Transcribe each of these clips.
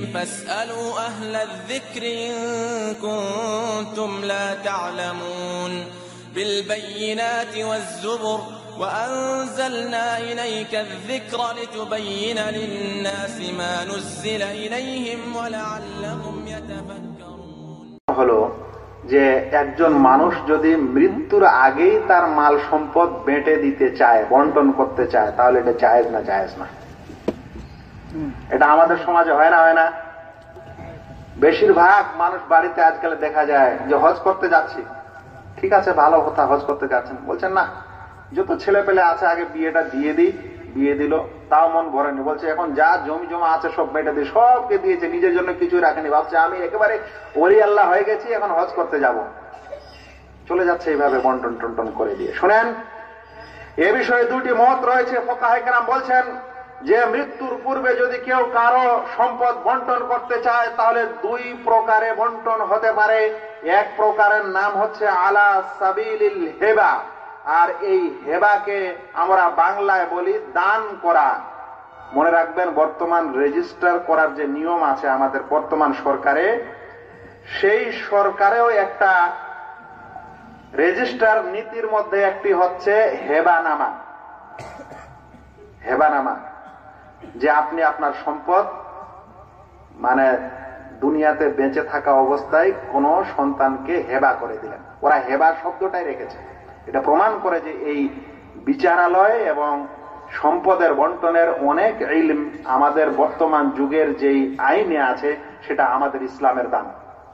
فاسألوا أهل الذكر إن كنتم لا تعلمون بالبينات والزبر وأنزلنا إليك الذكر لتبين للناس ما نزل إليهم ولعلهم يتفكرون. হলো যে একজন মানুষ যদি মৃত্যুর আগেই তার মাল সম্পদ বেঁটে দিতে চায়, বন্টন করতে চায়, তাহলে এটা জায়েজ না জায়েজ না? এটা আমাদের সমাজে হয় না? হয় না? বেশিরভাগ মানুষ বাড়িতে আজকাল দেখা যায় যে হজ করতে যাচ্ছি, ঠিক আছে ভালো কথা, হজ করতে যাচ্ছেন, বলছেন না যত ছেলে পেলে আছে আগে বিয়েটা দিয়ে দিই, বিয়ে দিল তাও মন ভরেনি, বলছে এখন যা জমি জমা আছে সব বেটে দিয়ে সবকে দিয়েছে, নিজের জন্য কিছুই রাখেনি, ভাবছে আমি একেবারে ওলি আল্লাহ হয়ে গেছি, এখন হজ করতে যাব, চলে যাচ্ছে এইভাবে বন্টন টন্টন করে দিয়ে। শুনেন, এ বিষয়ে দুটি মত রয়েছে। ফুকাহায়ে কেরাম বলছেন যে মৃত্যুর পূর্বে যদি কেউ কারো সম্পদ বন্টন করতে চায় তাহলে দুই প্রকারে বন্টন হতে পারে। এক প্রকারের নাম হচ্ছে আলা সাবিলিল হেবা, আর এই হেবাকে আমরা বাংলায় বলি দান করা। মনে রাখবেন, বর্তমান রেজিস্টার করার যে নিয়ম আছে আমাদের বর্তমান সরকারে, সেই সরকারেও একটা রেজিস্টার নীতির মধ্যে একটি হচ্ছে হেবানামা। হেবানামা, যে আপনি আপনার সম্পদ মানে দুনিয়াতে বেঁচে থাকা অবস্থায় কোন সন্তানকে হেবা করে দিলেন। ওরা হেবা শব্দটাই রেখেছে। এটা প্রমাণ করে যে এই বিচারালয় এবং সম্পদের বন্টনের অনেক ইলম আমাদের বর্তমান যুগের যেই আইনে আছে সেটা আমাদের ইসলামের দান।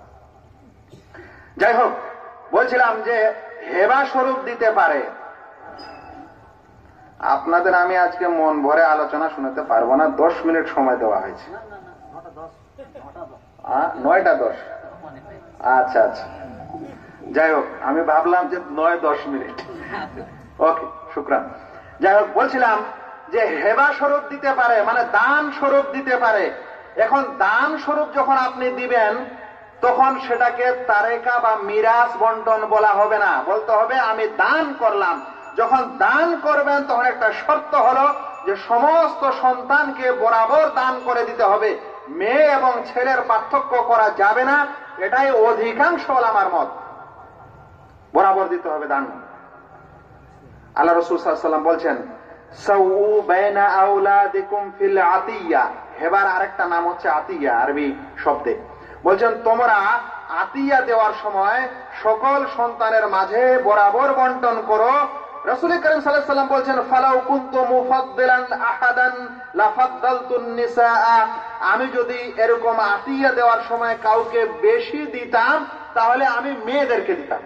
যাই হোক, বলছিলাম যে হেবা স্বরূপ দিতে পারে। আপনাদের আমি আজকে মন ভরে আলোচনা শোনাতে পারবো না, 10 মিনিট সময় দেওয়া হয়েছে। 9:10। আচ্ছা আচ্ছা, যাই হোক, আমি ভাবলাম যে 9-10 মিনিট। ওকে, শুকরান। যাই হোক, বলছিলাম যে হেবা স্বরূপ দিতে পারে, মানে দান স্বরূপ দিতে পারে। এখন দান স্বরূপ যখন আপনি দিবেন তখন সেটাকে তারেকা বা মিরাস বন্টন বলা হবে না, বলতে হবে আমি দান করলাম। যখন দান করবেন তখন একটা শর্ত হলো যে সমস্ত সন্তানকে বরাবর দান করে দিতে হবে, মেয়ে এবং ছেলের পার্থক্য করা যাবে না। এটাই অধিকাংশ ওলামার মত, বরাবর দিতে হবে দান। আল্লাহ রাসূল সাল্লাল্লাহু আলাইহি ওয়াসাল্লাম বলছেন সাউ বাইনা আওলাদিকুম ফিল আতিয়া। হেবার আরেকটা নাম হচ্ছে আতিয়া, আরবি শব্দে। বলছেন তোমরা আতিয়া দেওয়ার সময় সকল সন্তানের মাঝে বরাবর বন্টন করো। রাসূল কারীম সাল্লাল্লাহু আলাইহি ওয়াসাল্লাম বলছেন ফালাউ কুনতু মুফাদ্দিলান আহাদান লাফাদ্দালতুন নিসা। আমি যদি এরকম আতিয়া দেওয়ার সময় কাউকে বেশি দিতাম তাহলে আমি মেয়েদেরকে দিতাম।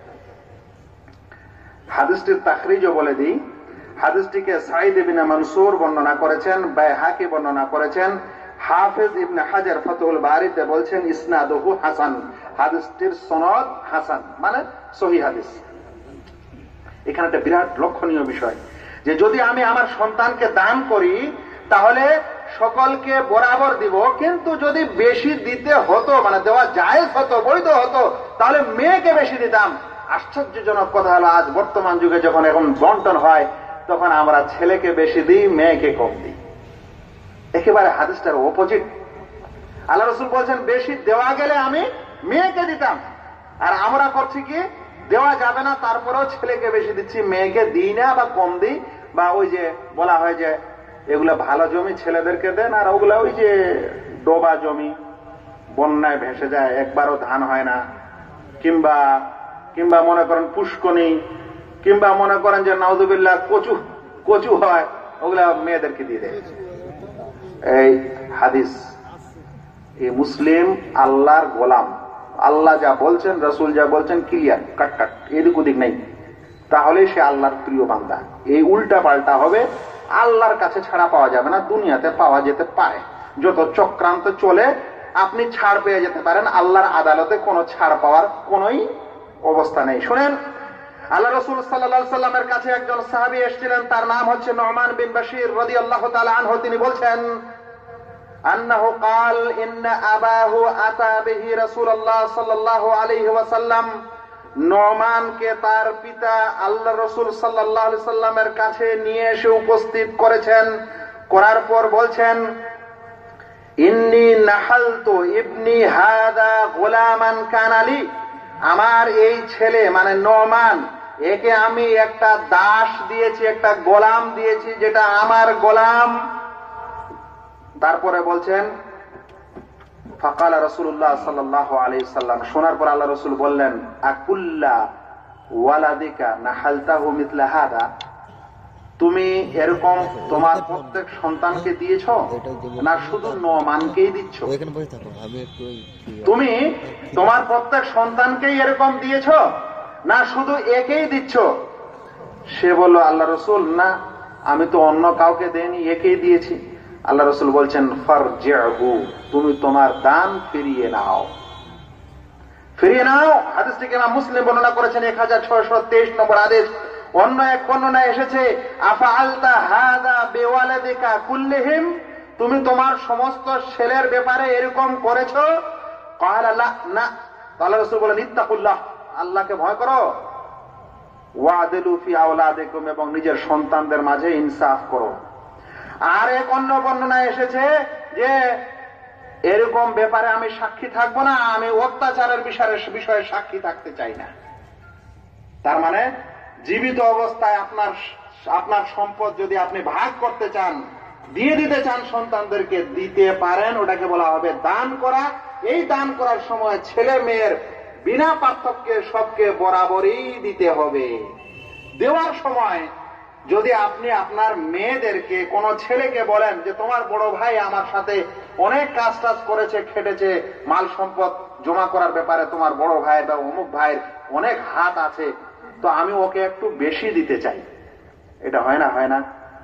হাদিসটির তাখরিজও বলে দিই। হাদিসটিকে সাঈদ ইবনে মানসুর বর্ণনা করেছেন, বাইহাকি বর্ণনা করেছেন, হাফেজ ইবনে হাজার ফাতহুল বারীতে বলছেন ইসনাদুহু হাসান। হাদিসটির সনদ হাসান, মানে সহিহ হাদিস। এখানে একটা বিরাট লক্ষণীয় বিষয় যে যদি আমি আমার সন্তানকে দান করি তাহলে সকলকে বরাবর দিব, কিন্তু যদি বেশি দিতে হতো, মানে দেওয়া জায়েজ হতো, বৈধ হতো, তাহলে মেয়েকে বেশি দিতাম। আশ্চর্যজনক কথা হলো আজ বর্তমান যুগে যখন এখন বন্টন হয় তখন আমরা ছেলেকে বেশি দিই, মেয়েকে কম দিই। একেবারে হাদিসটার অপোজিট। আল্লাহ রাসূল বলছেন বেশি দেওয়া গেলে আমি মেয়েকে দিতাম, আর আমরা করছি কি দেওয়া যাবে না তারপরেও ছেলেকে বেশি দিচ্ছি, মেয়েকে দিই না বা কম দিই। বা ওই যে বলা হয় যে এগুলা ভালো জমি ছেলেদেরকে দেন, আর ওগুলা ওই যে ডোবা জমি বন্যায় ভেসে যায়, একবারও ধান হয় না, কিংবা মনে করেন পুষ্কনি, কিংবা মনে করেন যে নাউযুবিল্লাহ কচু হয়, ওগুলা মেয়েদেরকে দিয়ে দেয়। এই হাদিস, এই মুসলিম আল্লাহর গোলাম, আল্লাহ যা বলছেন রাসূল যা বলছেন ক্লিয়ার কাট কাট, এদিক ওদিক নেই, তাহলে সে আল্লাহর প্রিয় বান্দা। এই উল্টা পাল্টা হবে, আল্লাহর কাছে ছাড়া পাওয়া যাবে না, দুনিয়াতে পাওয়া যেতে পারে। যত চক্রান্ত চলে আপনি ছাড় পেয়ে যেতে পারেন, আল্লাহর আদালতে কোনো ছাড় পাওয়ার কোনোই অবস্থা নেই। শুনেন, আল্লাহ রাসূল সাল্লাল্লাহু আলাইহি সাল্লামের কাছে একজন সাহাবী এসেছিলেন, তার নাম হচ্ছে নুমান বিন বাশির রাদিয়াল্লাহু তাআলা আনহু। তিনি বলছেন আন্নাহু قال ان اباه اتى به رسول الله صلى الله عليه وسلم। নুমানকে তার পিতা আল্লাহ রাসূল সাল্লাল্লাহু আলাইহি সাল্লামের কাছে নিয়ে এসে উপস্থিত করেছেন। করার পর বলছেন ইন্নী নাহালতু ইবনি হাদা গোলামান কানালি, আমার এই ছেলে মানে নোমান, একে আমি একটা দাস দিয়েছি, একটা গোলাম দিয়েছি, যেটা আমার গোলাম। তারপরে বলছেন ফাকালা রাসূলুল্লাহ সাল্লাল্লাহু আলাইহি সাল্লাম, শোনার পর আল্লাহ রাসূল বললেন, আকুল্লা ওয়ালাদিকা নাহালতাহু মিথলা হাদা, তুমি এরকম তোমার প্রত্যেক সন্তানকে দিয়েছ, না শুধু নোমানকেই দিচ্ছ? তুমি তোমার প্রত্যেক সন্তানকেই এরকম দিয়েছ, না শুধু একেই দিচ্ছ? সে বলল, আল্লাহ রাসূল, না, আমি তো অন্য কাউকে দেইনি, একেই দিয়েছি। আল্লাহ রাসূল বলছেন, ফারজিহু, তুমি তোমার দান ফিরিয়ে নাও, ফিরিয়ে নাও। হাদিসটিকে ইমাম মুসলিম বর্ণনা করেছেন 1623 নম্বর হাদিস। অন্য এক বর্ণনায় এসেছে, আফআলতা হাযা বিওয়ালাদিকা কুল্লিহিম, তুমি তোমার সমস্ত ছেলের ব্যাপারে এরকম করেছো? ক্বালা লা, না। আল্লাহ রাসূল বলেন, ইত্তাকুল্লাহ, আল্লাহকে ভয় করো, ওয়াদিলু ফি আওলাদিকুম, এবং নিজের সন্তানদের মাঝে ইনসাফ করো। আর এক অন্য বর্ণনায় এসেছে যে এরকম ব্যাপারে আমি সাক্ষী থাকবো না, আমি অত্যাচারের বিষয়ে সাক্ষী থাকতে চাই না। তার মানে জীবিত অবস্থায় আপনার সম্পদ যদি আপনি ভাগ করতে চান, দিয়ে দিতে চান সন্তানদেরকে, দিতে পারেন, ওটাকে বলা হবে দান করা। এই দান করার সময় ছেলে মেয়ের বিনা পার্থক্যে সবকে বরাবরই দিতে হবে। দেওয়ার সময় যদি আপনি আপনার মেয়েদেরকে, কোন ছেলেকে বলেন যে তোমার বড় ভাই আমার সাথে অনেক কাজ টাজ করেছে, খেটেছে, মাল সম্পদ জমা করার ব্যাপারে তোমার বড় ভাই বা অমুক ভাইয়ের অনেক হাত আছে, তো আমি ওকে একটু বেশি দিতে চাই, এটা হয় না? হয় না?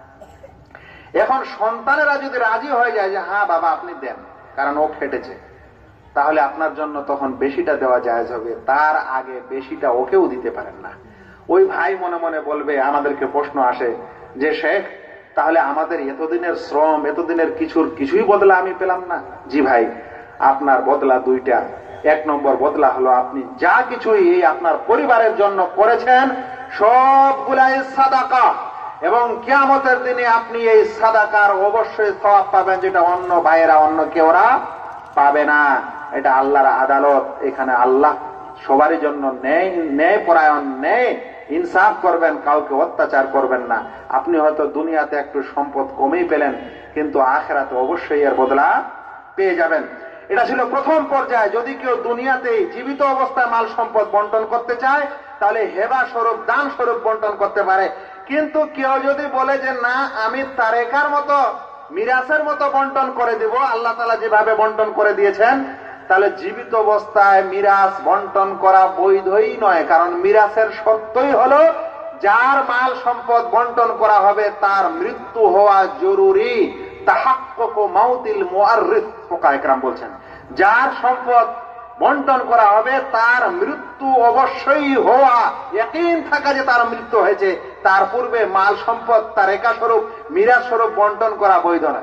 এখন সন্তানেরা যদি রাজি হয়ে যায় যে হ্যাঁ বাবা আপনি দেন, কারণ ও খেটেছে, তাহলে আপনার জন্য তখন বেশিটা দেওয়া জায়েজ হবে। তার আগে বেশিটা ওকেও দিতে পারেন না। ওই ভাই মনে মনে বলবে, আমাদেরকে প্রশ্ন আসে যে শেখ, তাহলে আমাদের এতদিনের শ্রম, এতদিনের কিছুই বদলা আমি পেলাম না। জি ভাই, আপনার বদলা দুইটা। এক নম্বর বদলা হলো আপনি যা কিছুই এই আপনার পরিবারের জন্য করেছেন সবগুলাই সাদাকা, এবং কিয়ামতের দিনে আপনি এই সাদাকার অবশ্যই সওয়াব পাবেন, যেটা অন্য ভাইয়েরা, অন্য কেউরা পাবে না। এটা আল্লাহর আদালত। এখানে আল্লাহ সবারই জন্য ন্যায় পরায়ণ, ন্যায় ইনসাফ করবেন, কাউকে অত্যাচার করবেন না। আপনি হয়তো দুনিয়াতে একটু সম্পদ কমেই পেলেন, কিন্তু আখিরাতে অবশ্যই এর বদলা পেয়ে যাবেন। এটা ছিল প্রথম পর্যায়ে। যদি কেউ দুনিয়াতে জীবিত অবস্থায় মাল সম্পদ বন্টন করতে চায়, তাহলে হেবা স্বরূপ, দান স্বরূপ বন্টন করতে পারে। কিন্তু কেউ যদি বলে যে না, আমি তারেকার মতো, মিরাসের মতো বন্টন করে দিব, আল্লাহ তাআলা যেভাবে বন্টন করে দিয়েছেন, তাহলে জীবিত অবস্থায় মিরাস বন্টন করা বৈধই নয়। কারণ মিরাসের শর্তই হলো যার মাল সম্পদ বন্টন করা হবে তার মৃত্যু হওয়া জরুরি। তাহাক্কুকু মাউতিল মুআররিস, ফুকাহা ইকরাম বলছেন, যার সম্পদ বন্টন করা হবে তার মৃত্যু অবশ্যই হওয়া, ইয়াকিন থাকা যে তার মৃত্যু হয়েছে, তার পূর্বে মাল সম্পদ তার একা স্বরূপ, মিরাস স্বরূপ বন্টন করা বৈধ নয়।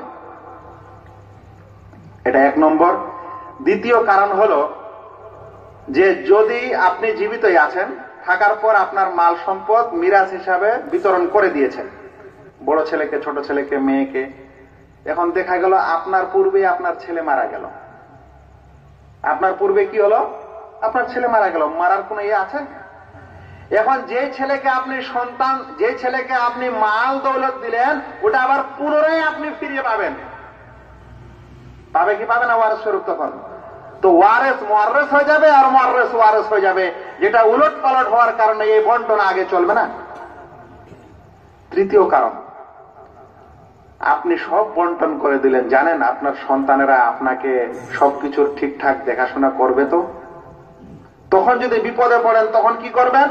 এটা এক নম্বর। দ্বিতীয় কারণ হলো যে যদি আপনি জীবিতই আছেন, থাকার পর আপনার মাল সম্পদ মিরাস হিসাবে বিতরণ করে দিয়েছেন, বড় ছেলেকে, ছোট ছেলেকে, মেয়েকে। এখন দেখা গেল আপনার পূর্বে আপনার ছেলে মারা গেল। আপনার পূর্বে কি হলো? আপনার ছেলে মারা গেল। মারার কোন ইয়ে আছে? এখন যে ছেলেকে আপনি সন্তান, যে ছেলেকে আপনি মাল দৌলত দিলেন, ওটা আবার পুনরায় আপনি ফিরিয়ে পাবেন। পাবে কি পাবে না ওয়ারেস স্বরূপ? তখন তো ওয়ারেস মুআররিস হয়ে যাবে, আর মুআররিস ওয়ারেস হয়ে যাবে, যেটা উলট পালট হওয়ার কারণে এই বন্টন আগে চলবে না। তৃতীয় কারণ, আপনি সব বন্টন করে দিলেন, জানেন আপনার সন্তানেরা আপনাকে সবকিছুর ঠিকঠাক দেখাশোনা করবে, তো তখন যদি বিপদে পড়েন তখন কি করবেন?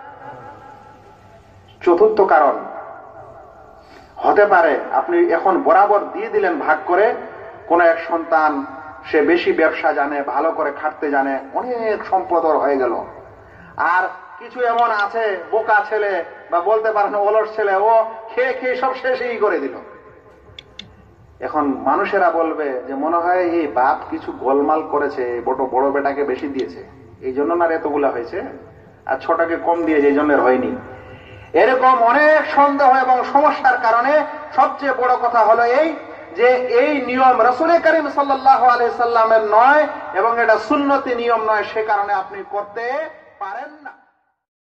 চতুর্থ কারণ হতে পারে আপনি এখন বরাবর দিয়ে দিলেন ভাগ করে, কোন এক সন্তান সে বেশি ব্যবসা জানে, ভালো করে খাটতে জানে, অনেক সম্পদ হয়ে গেল। আর কিছু এমন আছে বোকা ছেলে, বা বলতে পারেন অলস ছেলে, ও খেয়ে খেয়ে সব শেষই করে দিল। এখন মানুষেরা বলবে যে মনে হয় এই বাপ কিছু গোলমাল করেছে, বড় বেটাকে বেশি দিয়েছে, এই জন্য না এতগুলা হয়েছে, আর ছোটকে কম দিয়েছে, এই জন্য হয়নি। এরকম অনেক সন্দেহ এবং সমস্যার কারণে সবচেয়ে বড় কথা হলো এই যে এই নিয়ম রাসূল করিম সাল্লাল্লাহু আলাইহি সাল্লামের নয় এবং এটা সুন্নতি নিয়ম নয়, সে কারণে আপনি করতে পারেন না।